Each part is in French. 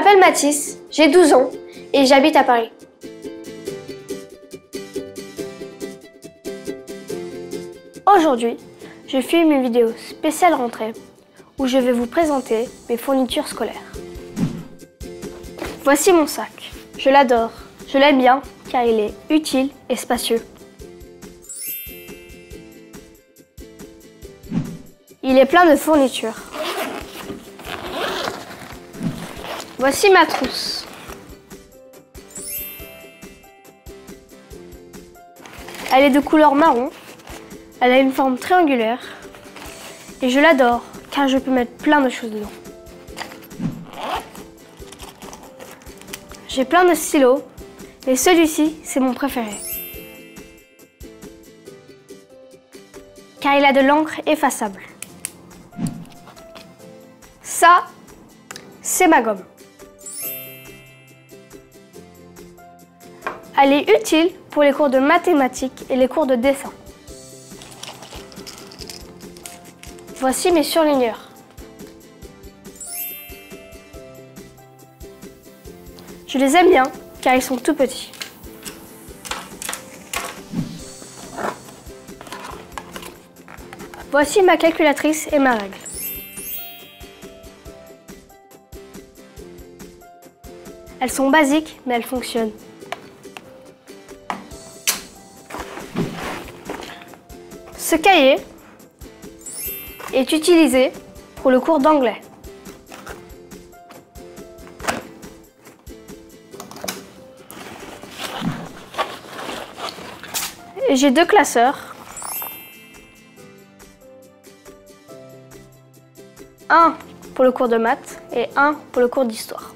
m'appelle Mathis, j'ai 12 ans et j'habite à Paris. Aujourd'hui, je filme une vidéo spéciale rentrée où je vais vous présenter mes fournitures scolaires. Voici mon sac. Je l'adore, je l'aime bien car il est utile et spacieux. Il est plein de fournitures. Voici ma trousse. Elle est de couleur marron. Elle a une forme triangulaire. Et je l'adore car je peux mettre plein de choses dedans. J'ai plein de stylos, mais celui-ci, c'est mon préféré. Car il a de l'encre effaçable. Ça, c'est ma gomme. Elle est utile pour les cours de mathématiques et les cours de dessin. Voici mes surligneurs. Je les aime bien car ils sont tout petits. Voici ma calculatrice et ma règle. Elles sont basiques, mais elles fonctionnent. Ce cahier est utilisé pour le cours d'anglais. J'ai 2 classeurs. Un pour le cours de maths et un pour le cours d'histoire.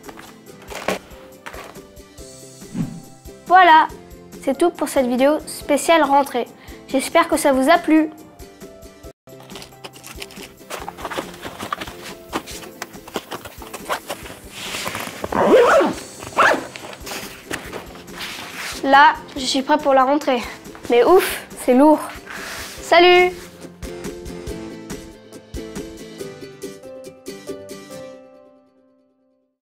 Voilà, c'est tout pour cette vidéo spéciale rentrée. J'espère que ça vous a plu. Là, je suis prêt pour la rentrée. Mais ouf, c'est lourd. Salut!